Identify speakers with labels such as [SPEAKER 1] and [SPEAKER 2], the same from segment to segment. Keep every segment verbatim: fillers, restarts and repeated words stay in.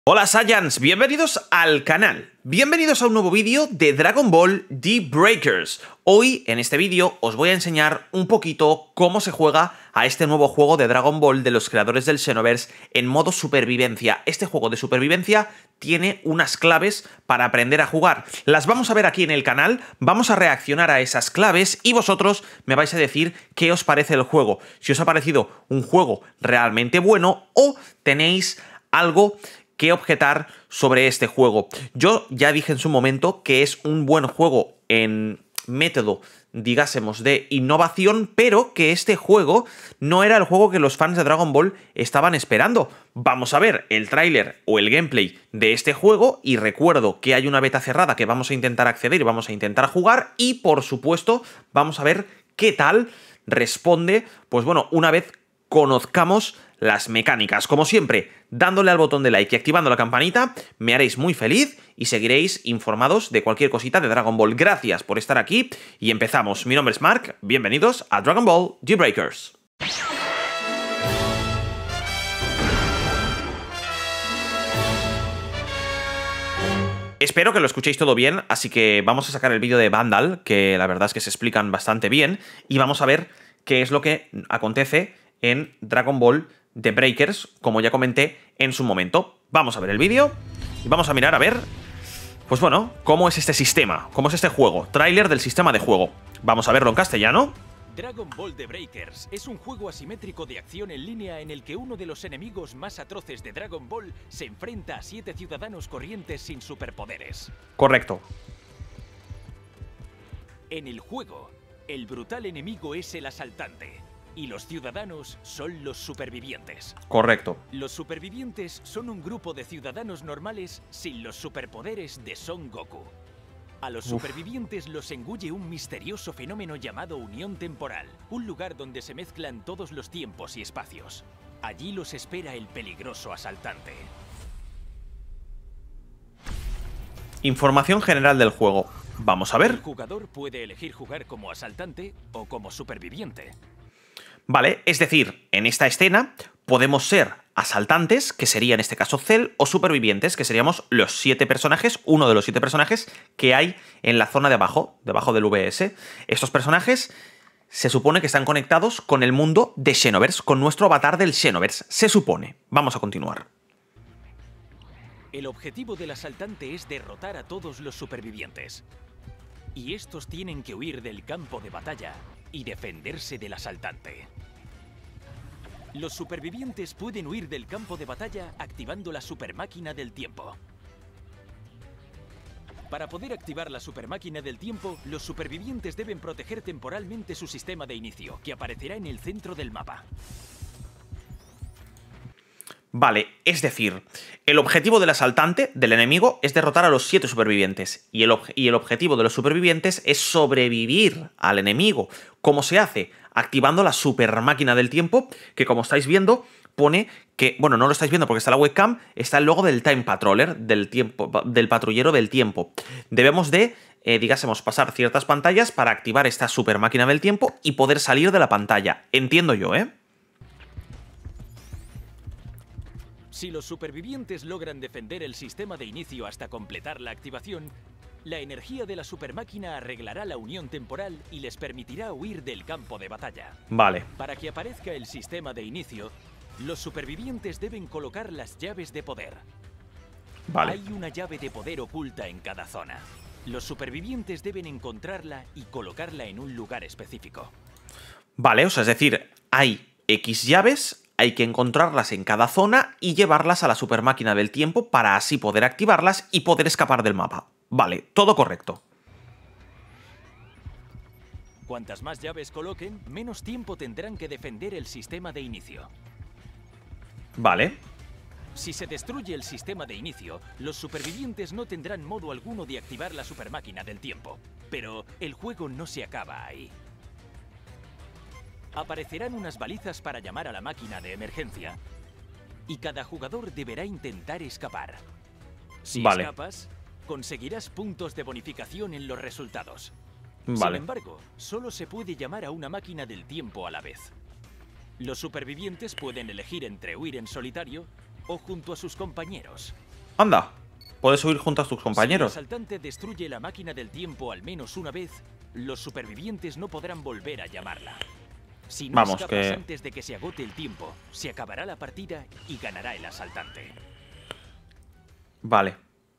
[SPEAKER 1] Hola Saiyans, bienvenidos al canal, bienvenidos a un nuevo vídeo de Dragon Ball The Breakers. Hoy en este vídeo os voy a enseñar un poquito cómo se juega a este nuevo juego de Dragon Ball de los creadores del Xenoverse en modo supervivencia. Este juego de supervivencia tiene unas claves para aprender a jugar. Las vamos a ver aquí en el canal, vamos a reaccionar a esas claves y vosotros me vais a decir qué os parece el juego. Si os ha parecido un juego realmente bueno o tenéis algo que objetar sobre este juego. Yo ya dije en su momento que es un buen juego en método, digásemos, de innovación, pero que este juego no era el juego que los fans de Dragon Ball estaban esperando. Vamos a ver el tráiler o el gameplay de este juego y recuerdo que hay una beta cerrada que vamos a intentar acceder y vamos a intentar jugar y, por supuesto, vamos a ver qué tal responde, pues bueno, una vez conozcamos las mecánicas. Como siempre, dándole al botón de like y activando la campanita, me haréis muy feliz y seguiréis informados de cualquier cosita de Dragon Ball. Gracias por estar aquí y empezamos. Mi nombre es Mark, bienvenidos a Dragon Ball The Breakers. Espero que lo escuchéis todo bien, así que vamos a sacar el vídeo de Vandal, que la verdad es que se explican bastante bien, y vamos a ver qué es lo que acontece en Dragon Ball The Breakers, como ya comenté en su momento. Vamos a ver el vídeo y vamos a mirar a ver, pues bueno, cómo es este sistema, cómo es este juego, tráiler del sistema de juego. Vamos a verlo en castellano.
[SPEAKER 2] Dragon Ball The Breakers es un juego asimétrico de acción en línea en el que uno de los enemigos más atroces de Dragon Ball se enfrenta a siete ciudadanos corrientes sin superpoderes.
[SPEAKER 1] Correcto.
[SPEAKER 2] En el juego, el brutal enemigo es el asaltante y los ciudadanos son los supervivientes.
[SPEAKER 1] Correcto.
[SPEAKER 2] Los supervivientes son un grupo de ciudadanos normales sin los superpoderes de Son Goku. A los Uf. supervivientes los engulle un misterioso fenómeno llamado unión temporal, un lugar donde se mezclan todos los tiempos y espacios. Allí los espera el peligroso asaltante.
[SPEAKER 1] Información general del juego. Vamos a ver.
[SPEAKER 2] El jugador puede elegir jugar como asaltante o como superviviente.
[SPEAKER 1] Vale, es decir, en esta escena podemos ser asaltantes, que sería en este caso Cell, o supervivientes, que seríamos los siete personajes, uno de los siete personajes que hay en la zona de abajo, debajo del V S. Estos personajes se supone que están conectados con el mundo de Xenoverse, con nuestro avatar del Xenoverse, se supone. Vamos a continuar.
[SPEAKER 2] El objetivo del asaltante es derrotar a todos los supervivientes. Y estos tienen que huir del campo de batalla y defenderse del asaltante. Los supervivientes pueden huir del campo de batalla activando la supermáquina del tiempo. Para poder activar la supermáquina del tiempo, los supervivientes deben proteger temporalmente su sistema de inicio, que aparecerá en el centro del mapa.
[SPEAKER 1] Vale, es decir, el objetivo del asaltante, del enemigo, es derrotar a los siete supervivientes. Y el, y el objetivo de los supervivientes es sobrevivir al enemigo. ¿Cómo se hace? Activando la super máquina del tiempo, que como estáis viendo, pone que... Bueno, no lo estáis viendo porque está la webcam, está el logo del Time Patroller, del, tiempo, del patrullero del tiempo. Debemos de, eh, digásemos, pasar ciertas pantallas para activar esta super máquina del tiempo y poder salir de la pantalla. Entiendo yo, ¿eh?
[SPEAKER 2] Si los supervivientes logran defender el sistema de inicio hasta completar la activación, la energía de la supermáquina arreglará la unión temporal y les permitirá huir del campo de batalla.
[SPEAKER 1] Vale.
[SPEAKER 2] Para que aparezca el sistema de inicio, los supervivientes deben colocar las llaves de poder.
[SPEAKER 1] Vale.
[SPEAKER 2] Hay una llave de poder oculta en cada zona. Los supervivientes deben encontrarla y colocarla en un lugar específico.
[SPEAKER 1] Vale, o sea, es decir, hay X llaves, hay que encontrarlas en cada zona y llevarlas a la supermáquina del tiempo para así poder activarlas y poder escapar del mapa. Vale, todo correcto.
[SPEAKER 2] Cuantas más llaves coloquen, menos tiempo tendrán que defender el sistema de inicio.
[SPEAKER 1] Vale.
[SPEAKER 2] Si se destruye el sistema de inicio, los supervivientes no tendrán modo alguno de activar la supermáquina del tiempo. Pero el juego no se acaba ahí. Aparecerán unas balizas para llamar a la máquina de emergencia y cada jugador deberá intentar escapar. Si
[SPEAKER 1] vale.
[SPEAKER 2] escapas, conseguirás puntos de bonificación en los resultados.
[SPEAKER 1] Vale.
[SPEAKER 2] Sin embargo, solo se puede llamar a una máquina del tiempo a la vez. Los supervivientes pueden elegir entre huir en solitario o junto a sus compañeros.
[SPEAKER 1] Anda, puedes huir junto a tus compañeros.
[SPEAKER 2] Si el asaltante destruye la máquina del tiempo al menos una vez, los supervivientes no podrán volver a llamarla. Si no
[SPEAKER 1] Vamos,
[SPEAKER 2] escapas
[SPEAKER 1] que...
[SPEAKER 2] antes de que se agote el tiempo, se acabará la partida y ganará el asaltante.
[SPEAKER 1] Vale.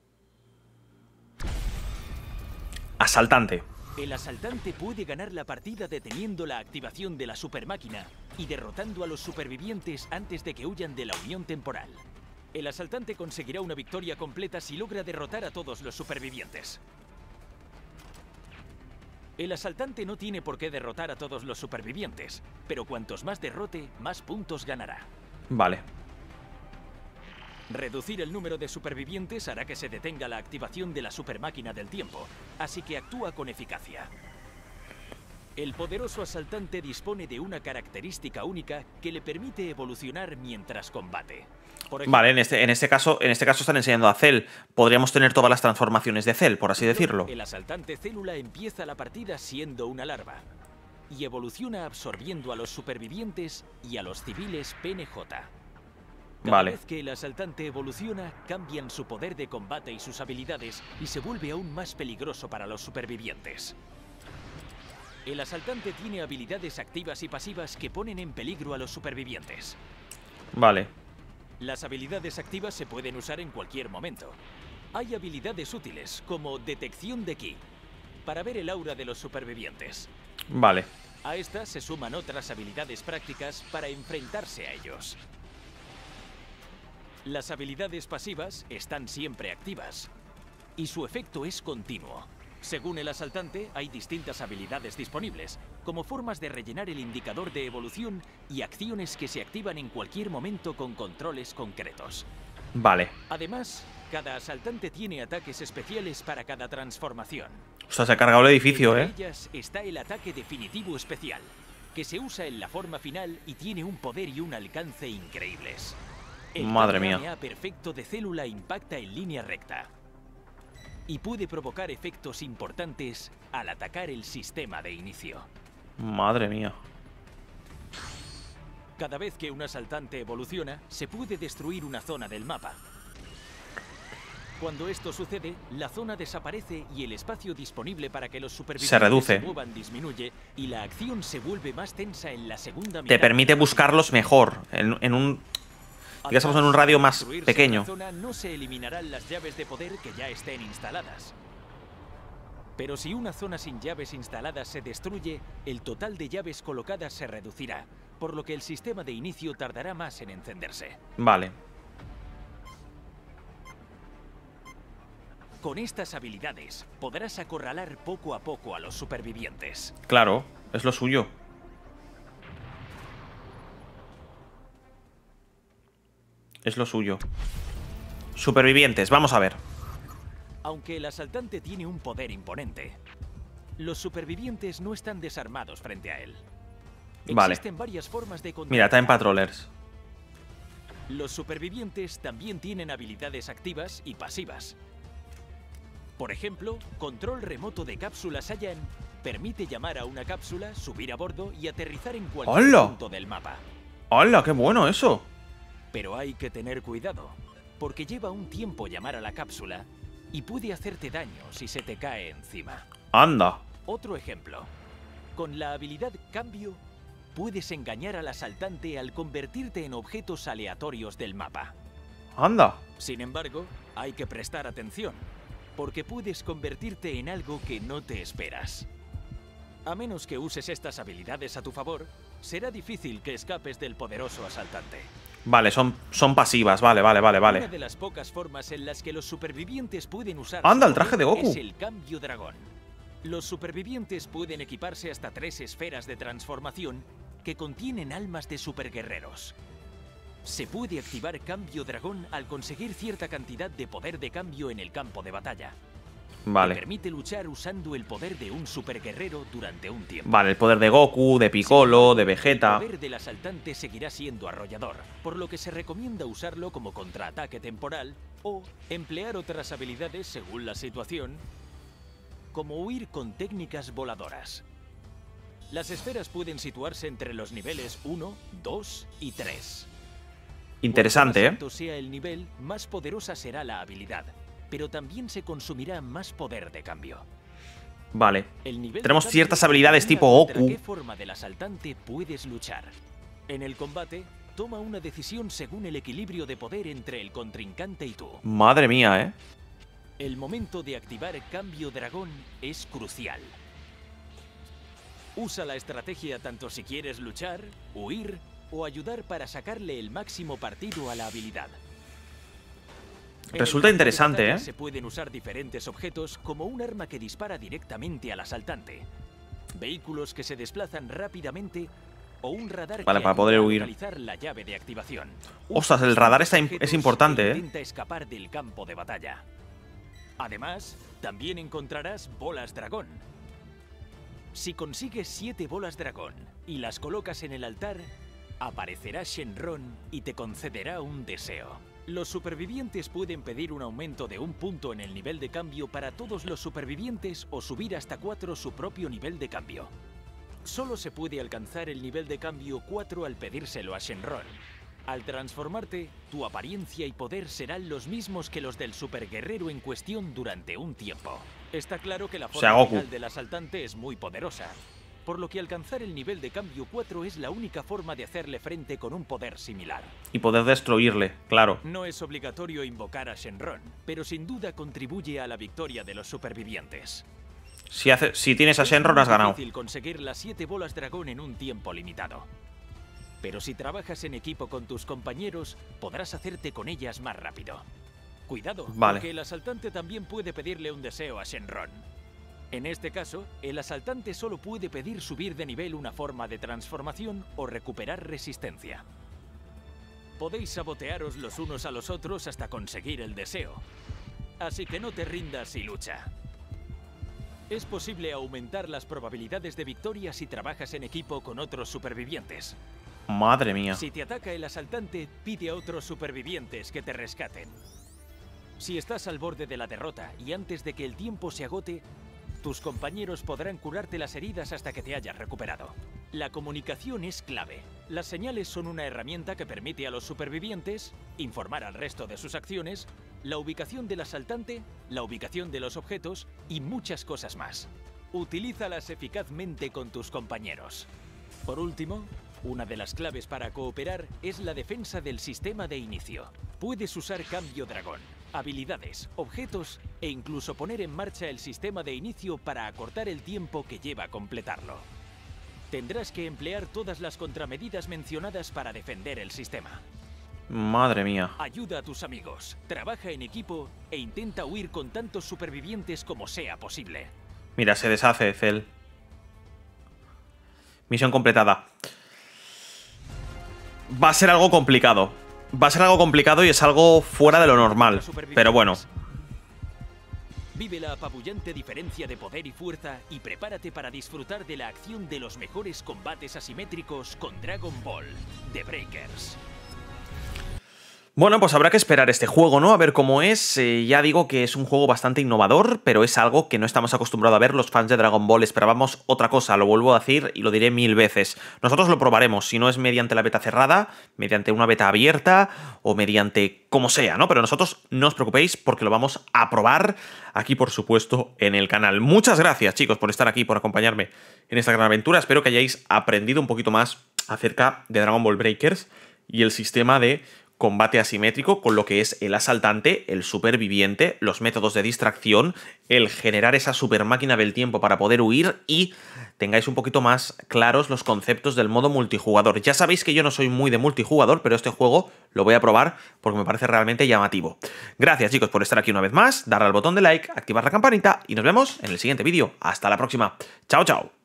[SPEAKER 1] Asaltante.
[SPEAKER 2] El asaltante puede ganar la partida deteniendo la activación de la supermáquina y derrotando a los supervivientes antes de que huyan de la unión temporal. El asaltante conseguirá una victoria completa si logra derrotar a todos los supervivientes. El asaltante no tiene por qué derrotar a todos los supervivientes, pero cuantos más derrote, más puntos ganará.
[SPEAKER 1] Vale.
[SPEAKER 2] Reducir el número de supervivientes hará que se detenga la activación de la supermáquina del tiempo, así que actúa con eficacia. El poderoso asaltante dispone de una característica única que le permite evolucionar mientras combate. Por ejemplo,
[SPEAKER 1] Vale, en este, en este caso, en este caso están enseñando a Cell. Podríamos tener todas las transformaciones de Cell, por así decirlo.
[SPEAKER 2] El asaltante célula empieza la partida siendo una larva y evoluciona absorbiendo a los supervivientes y a los civiles P N J. Cada
[SPEAKER 1] Vale.
[SPEAKER 2] vez que el asaltante evoluciona, cambian su poder de combate y sus habilidades y se vuelve aún más peligroso para los supervivientes. El asaltante tiene habilidades activas y pasivas que ponen en peligro a los supervivientes.
[SPEAKER 1] Vale.
[SPEAKER 2] Las habilidades activas se pueden usar en cualquier momento. Hay habilidades útiles, como detección de ki, para ver el aura de los supervivientes.
[SPEAKER 1] Vale.
[SPEAKER 2] A estas se suman otras habilidades prácticas para enfrentarse a ellos. Las habilidades pasivas están siempre activas y su efecto es continuo. Según el asaltante, hay distintas habilidades disponibles, como formas de rellenar el indicador de evolución y acciones que se activan en cualquier momento con controles concretos.
[SPEAKER 1] Vale.
[SPEAKER 2] Además, cada asaltante tiene ataques especiales para cada transformación.
[SPEAKER 1] O sea, se ha cargado el edificio,
[SPEAKER 2] Entre
[SPEAKER 1] ¿eh?
[SPEAKER 2] ellas está el ataque definitivo especial, que se usa en la forma final y tiene un poder y un alcance increíbles. El
[SPEAKER 1] Madre mía.
[SPEAKER 2] Kamehameha perfecto de célula impacta en línea recta y puede provocar efectos importantes al atacar el sistema de inicio.
[SPEAKER 1] Madre mía.
[SPEAKER 2] Cada vez que un asaltante evoluciona, se puede destruir una zona del mapa. Cuando esto sucede, la zona desaparece y el espacio disponible para que los supervivientes
[SPEAKER 1] Se reduce.
[SPEAKER 2] se muevan disminuye y la acción se vuelve más tensa en la segunda mitad.
[SPEAKER 1] Te permite buscarlos mejor, en, en un... digamos en un radio más
[SPEAKER 2] Destruirse
[SPEAKER 1] pequeño.
[SPEAKER 2] una zona, no se eliminarán las llaves de poder que ya estén instaladas. Pero si una zona sin llaves instaladas se destruye, el total de llaves colocadas se reducirá, por lo que el sistema de inicio tardará más en encenderse.
[SPEAKER 1] Vale.
[SPEAKER 2] Con estas habilidades, podrás acorralar poco a poco a los supervivientes.
[SPEAKER 1] Claro, es lo suyo. Es lo suyo. Supervivientes, vamos a ver.
[SPEAKER 2] Aunque el asaltante tiene un poder imponente, los supervivientes no están desarmados frente a él.
[SPEAKER 1] Vale.
[SPEAKER 2] Existen varias formas de controlar.
[SPEAKER 1] Mira, Time Patrollers.
[SPEAKER 2] Los supervivientes también tienen habilidades activas y pasivas. Por ejemplo, control remoto de cápsulas Saiyan permite llamar a una cápsula, subir a bordo y aterrizar en cualquier
[SPEAKER 1] ¡Hala!
[SPEAKER 2] punto del mapa.
[SPEAKER 1] ¡Hala, qué bueno eso!
[SPEAKER 2] Pero hay que tener cuidado, porque lleva un tiempo llamar a la cápsula y puede hacerte daño si se te cae encima.
[SPEAKER 1] Anda.
[SPEAKER 2] Otro ejemplo. Con la habilidad Cambio, puedes engañar al asaltante al convertirte en objetos aleatorios del mapa.
[SPEAKER 1] Anda.
[SPEAKER 2] Sin embargo, hay que prestar atención, porque puedes convertirte en algo que no te esperas. A menos que uses estas habilidades a tu favor, será difícil que escapes del poderoso asaltante.
[SPEAKER 1] Vale, son, son pasivas, vale, vale, vale,
[SPEAKER 2] Una
[SPEAKER 1] vale.
[SPEAKER 2] de las pocas formas en las que los supervivientes pueden usar
[SPEAKER 1] Anda,
[SPEAKER 2] su
[SPEAKER 1] el traje de
[SPEAKER 2] poder
[SPEAKER 1] Goku.
[SPEAKER 2] es el cambio dragón. Los supervivientes pueden equiparse hasta tres esferas de transformación que contienen almas de superguerreros. Se puede activar cambio dragón al conseguir cierta cantidad de poder de cambio en el campo de batalla. Te
[SPEAKER 1] Vale.
[SPEAKER 2] permite luchar usando el poder de un superguerrero durante un tiempo.
[SPEAKER 1] Vale, el poder de Goku, de Piccolo, de
[SPEAKER 2] El
[SPEAKER 1] Vegeta.
[SPEAKER 2] poder del asaltante seguirá siendo arrollador, por lo que se recomienda usarlo como contraataque temporal o emplear otras habilidades según la situación, como huir con técnicas voladoras. Las esferas pueden situarse entre los niveles uno, dos y tres.
[SPEAKER 1] Interesante, ¿eh?
[SPEAKER 2] Cuanto más alto sea el nivel, más poderosa será la habilidad, pero también se consumirá más poder de cambio.
[SPEAKER 1] Vale.
[SPEAKER 2] El nivel
[SPEAKER 1] Tenemos
[SPEAKER 2] de
[SPEAKER 1] ciertas
[SPEAKER 2] cambio
[SPEAKER 1] habilidades
[SPEAKER 2] determina
[SPEAKER 1] tipo
[SPEAKER 2] contra
[SPEAKER 1] Goku.
[SPEAKER 2] qué forma del asaltante puedes luchar. En el combate, toma una decisión según el equilibrio de poder entre el contrincante y tú.
[SPEAKER 1] Madre mía, ¿eh?
[SPEAKER 2] El momento de activar Cambio Dragón es crucial. Usa la estrategia tanto si quieres luchar, huir o ayudar para sacarle el máximo partido a la habilidad. En
[SPEAKER 1] Resulta
[SPEAKER 2] el campo de
[SPEAKER 1] interesante,
[SPEAKER 2] batalla
[SPEAKER 1] ¿eh?
[SPEAKER 2] Se pueden usar diferentes objetos como un arma que dispara directamente al asaltante, vehículos que se desplazan rápidamente o un radar
[SPEAKER 1] Vale,
[SPEAKER 2] que
[SPEAKER 1] para
[SPEAKER 2] ayuda
[SPEAKER 1] poder
[SPEAKER 2] a
[SPEAKER 1] huir.
[SPEAKER 2] localizar la llave de activación.
[SPEAKER 1] Ostras,
[SPEAKER 2] Usa
[SPEAKER 1] el radar
[SPEAKER 2] distintos
[SPEAKER 1] está im- es
[SPEAKER 2] objetos
[SPEAKER 1] importante,
[SPEAKER 2] e
[SPEAKER 1] ¿eh?
[SPEAKER 2] Intenta escapar del campo de batalla. Además, también encontrarás bolas dragón. Si consigues siete bolas dragón y las colocas en el altar, aparecerá Shenron y te concederá un deseo. Los supervivientes pueden pedir un aumento de un punto en el nivel de cambio para todos los supervivientes o subir hasta cuatro su propio nivel de cambio. Solo se puede alcanzar el nivel de cambio cuatro al pedírselo a Shenron. Al transformarte, tu apariencia y poder serán los mismos que los del superguerrero en cuestión durante un tiempo. Está claro que la
[SPEAKER 1] O sea,
[SPEAKER 2] forma
[SPEAKER 1] Goku.
[SPEAKER 2] final del asaltante es muy poderosa, por lo que alcanzar el nivel de cambio cuatro es la única forma de hacerle frente con un poder similar.
[SPEAKER 1] Y poder destruirle, claro.
[SPEAKER 2] No es obligatorio invocar a Shenron, pero sin duda contribuye a la victoria de los supervivientes.
[SPEAKER 1] Si, hace, si tienes a Shenron, has ganado.
[SPEAKER 2] Es muy difícil conseguir las siete bolas dragón en un tiempo limitado. Pero si trabajas en equipo con tus compañeros, podrás hacerte con ellas más rápido. Cuidado,
[SPEAKER 1] Vale.
[SPEAKER 2] porque el asaltante también puede pedirle un deseo a Shenron. En este caso, el asaltante solo puede pedir subir de nivel una forma de transformación o recuperar resistencia. Podéis sabotearos los unos a los otros hasta conseguir el deseo. Así que no te rindas y lucha. Es posible aumentar las probabilidades de victoria si trabajas en equipo con otros supervivientes.
[SPEAKER 1] Madre mía.
[SPEAKER 2] Si te ataca el asaltante, pide a otros supervivientes que te rescaten. Si estás al borde de la derrota y antes de que el tiempo se agote, tus compañeros podrán curarte las heridas hasta que te hayas recuperado. La comunicación es clave. Las señales son una herramienta que permite a los supervivientes informar al resto de sus acciones, la ubicación del asaltante, la ubicación de los objetos y muchas cosas más. Utilízalas eficazmente con tus compañeros. Por último, una de las claves para cooperar es la defensa del sistema de inicio. Puedes usar Cambio Dragón, habilidades, objetos e incluso poner en marcha el sistema de inicio para acortar el tiempo que lleva a completarlo. Tendrás que emplear todas las contramedidas mencionadas para defender el sistema.
[SPEAKER 1] Madre mía.
[SPEAKER 2] Ayuda a tus amigos, trabaja en equipo e intenta huir con tantos supervivientes como sea posible.
[SPEAKER 1] Mira, se deshace Cell. Misión completada. Va a ser algo complicado. Va a ser algo complicado y es algo fuera de lo normal. Pero bueno.
[SPEAKER 2] Vive la apabullante diferencia de poder y fuerza y prepárate para disfrutar de la acción de los mejores combates asimétricos con Dragon Ball The Breakers.
[SPEAKER 1] Bueno, pues habrá que esperar este juego, ¿no? A ver cómo es. Eh, ya digo que es un juego bastante innovador, pero es algo que no estamos acostumbrados a ver los fans de Dragon Ball. Esperábamos otra cosa, lo vuelvo a decir y lo diré mil veces. Nosotros lo probaremos, si no es mediante la beta cerrada, mediante una beta abierta o mediante como sea, ¿no? Pero nosotros no os preocupéis porque lo vamos a probar aquí, por supuesto, en el canal. Muchas gracias, chicos, por estar aquí, por acompañarme en esta gran aventura. Espero que hayáis aprendido un poquito más acerca de Dragon Ball Breakers y el sistema de combate asimétrico con lo que es el asaltante, el superviviente, los métodos de distracción, el generar esa super máquina del tiempo para poder huir y tengáis un poquito más claros los conceptos del modo multijugador. Ya sabéis que yo no soy muy de multijugador, pero este juego lo voy a probar porque me parece realmente llamativo. Gracias, chicos, por estar aquí una vez más, darle al botón de like, activar la campanita y nos vemos en el siguiente vídeo. Hasta la próxima. Chao, chao.